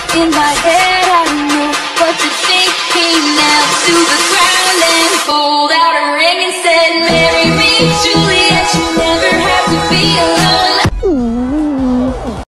In my head I know what you're thinking now. To the ground and hold out.